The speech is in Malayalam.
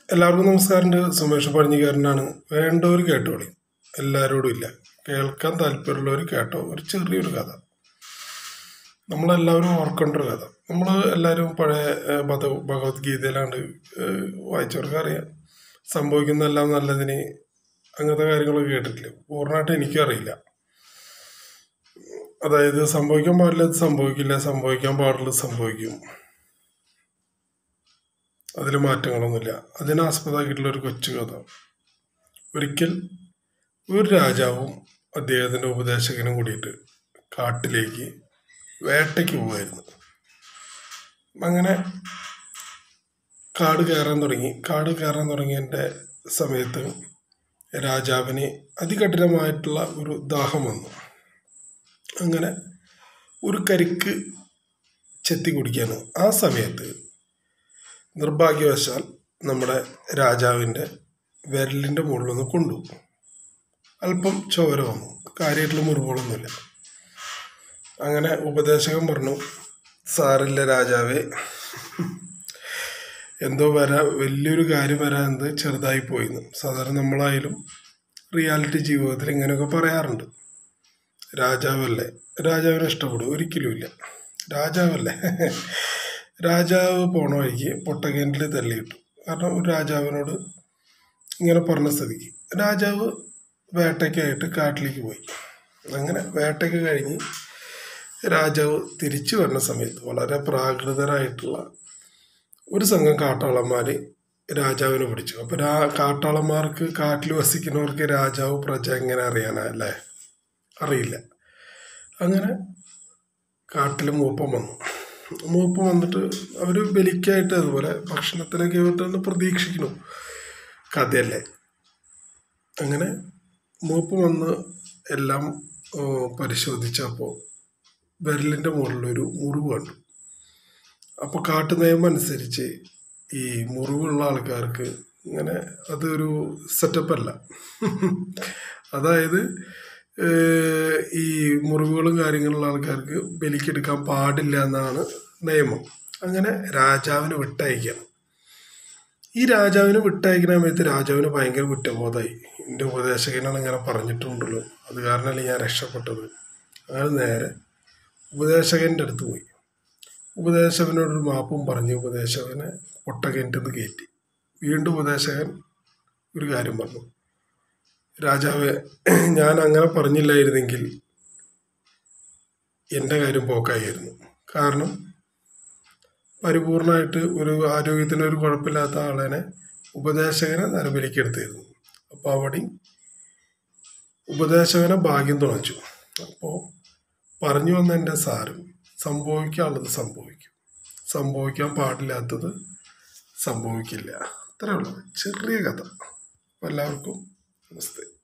എല്ലാവർക്കും നമസ്കാരമുണ്ട്. സുമേഷ് പഴഞ്ഞിക്കാരനാണ്. വേണ്ടവർ കേട്ടോളി, എല്ലാവരോടും ഇല്ല. കേൾക്കാൻ താല്പര്യമുള്ളവർ കേട്ടോ. ഒരു ചെറിയൊരു കഥ, നമ്മളെല്ലാവരും ഓർക്കേണ്ട ഒരു കഥ. നമ്മൾ എല്ലാവരും പഴയ ഭഗവത്ഗീതയിലാണ്ട് വായിച്ചവർക്ക് അറിയാം. സംഭവിക്കുന്നതെല്ലാം നല്ലതിന്, അങ്ങനത്തെ കാര്യങ്ങളൊക്കെ കേട്ടിട്ടില്ല. പൂർണ്ണമായിട്ട് എനിക്കും അറിയില്ല. അതായത് സംഭവിക്കാൻ പാടില്ലത് സംഭവിക്കില്ല, സംഭവിക്കാൻ പാടുള്ളത് സംഭവിക്കും, അതിൽ മാറ്റങ്ങളൊന്നുമില്ല. അതിനാസ്പദമാക്കിയിട്ടുള്ള ഒരു കൊച്ചു കഥ. ഒരിക്കൽ ഒരു രാജാവും അദ്ദേഹത്തിൻ്റെ ഉപദേശകനും കൂടിയിട്ട് കാട്ടിലേക്ക് വേട്ടയ്ക്ക് പോവായിരുന്നു. അങ്ങനെ കാട് കയറാൻ തുടങ്ങിയതിൻ്റെ സമയത്ത് രാജാവിന് അതികഠിനമായിട്ടുള്ള ഒരു ദാഹം വന്നു. അങ്ങനെ ഒരു കരിക്ക് ചെത്തി കുടിക്കാണ്. ആ സമയത്ത് നിർഭാഗ്യവശാൽ നമ്മുടെ രാജാവിൻ്റെ വിരലിൻ്റെ മുകളിൽ നിന്ന് കൊണ്ടു. അല്പം ചോര വന്നു. കാര്യമായിട്ടുള്ള മുറിവുകളൊന്നുമില്ല. അങ്ങനെ ഉപദേശകൻ പറഞ്ഞു, സാറില്ല രാജാവേ, എന്തോ വലിയൊരു കാര്യം വരാൻ ചെറുതായി പോയിന്ന്. സാധാരണ നമ്മളായാലും റിയാലിറ്റി ജീവിതത്തിൽ ഇങ്ങനെയൊക്കെ പറയാറുണ്ട്. രാജാവല്ലേ, രാജാവിനെ ഇഷ്ടപ്പെടും? ഒരിക്കലുമില്ല. രാജാവല്ലേ. രാജാവ് പോണ വഴിക്ക് പൊട്ടക്കിണറ്റിൽ തള്ളിയിട്ടു. കാരണം ഒരു രാജാവിനോട് ഇങ്ങനെ പറഞ്ഞ സ്ഥിതിക്ക് രാജാവ് വേട്ടയ്ക്കായിട്ട് കാട്ടിലേക്ക് പോയി. അങ്ങനെ വേട്ടയ്ക്ക് കഴിഞ്ഞ് രാജാവ് തിരിച്ചു വരുന്ന സമയത്ത് വളരെ പ്രാകൃതരായിട്ടുള്ള ഒരു സംഘം കാട്ടാളന്മാർ രാജാവിനെ പിടിച്ചു. അപ്പോൾ കാട്ടാളന്മാർക്ക്, കാട്ടിൽ വസിക്കുന്നവർക്ക് രാജാവ് പ്രജ എങ്ങനെ അറിയാനല്ലേ? അറിയില്ല. അങ്ങനെ കാട്ടിൽ മൂപ്പം വന്നിട്ട് അവർ ബലിക്കായിട്ട് അതുപോലെ ഭക്ഷണത്തിനൊക്കെ ആയിട്ടാണ് പ്രതീക്ഷിക്കുന്നു. കഥയല്ലേ. അങ്ങനെ മൂപ്പം വന്ന് എല്ലാം പരിശോധിച്ചപ്പോൾ വിരലിൻ്റെ മുകളിലൊരു മുറിവ് കണ്ടു. അപ്പോൾ കാട്ടു നിയമം അനുസരിച്ച് ഈ മുറിവുള്ള ആൾക്കാർക്ക് ഇങ്ങനെ അതൊരു സെറ്റപ്പല്ല. അതായത് ഈ മുറിവുകളും കാര്യങ്ങളുള്ള ആൾക്കാർക്ക് ബലിക്കെടുക്കാൻ പാടില്ല എന്നാണ് നിയമം. അങ്ങനെ രാജാവിന് വിട്ടയക്കണം. ഈ രാജാവിന് വിട്ടയക്കുന്ന സമയത്ത് രാജാവിന് ഭയങ്കര കുറ്റബോധമായി. എൻ്റെ ഉപദേശകനാണ് ഇങ്ങനെ പറഞ്ഞിട്ടുണ്ടല്ലോ, അത് കാരണമല്ലേ ഞാൻ രക്ഷപ്പെട്ടത്. അങ്ങനെ നേരെ ഉപദേശകൻ്റെ അടുത്ത് പോയി. ഉപദേശകനോടൊരു മാപ്പും പറഞ്ഞ് ഉപദേശകനെ പൊട്ടക്കിണറ്റിൽ നിന്ന് കയറ്റി. വീണ്ടും ഉപദേശകൻ ഒരു കാര്യം പറഞ്ഞു, രാജാവേ, ഞാൻ അങ്ങനെ പറഞ്ഞില്ലായിരുന്നെങ്കിൽ എൻ്റെ കാര്യം പോക്കായിരുന്നു. കാരണം പരിപൂർണമായിട്ട് ഒരു ആരോഗ്യത്തിനൊരു കുഴപ്പമില്ലാത്ത ആളെ ഉപദേശകനെ നരബലിക്കെടുത്തായിരുന്നു. അപ്പോൾ അവിടെ ഉപദേശകനെ ഭാഗ്യം തുണച്ചു. അപ്പോൾ പറഞ്ഞു വന്ന എൻ്റെ സാറ്, സംഭവിക്കാനുള്ളത് സംഭവിക്കും, സംഭവിക്കാൻ പാടില്ലാത്തത് സംഭവിക്കില്ല. അത്രേ ഉള്ളൂ. ചെറിയ കഥ. എല്ലാവർക്കും നമസ്തേ.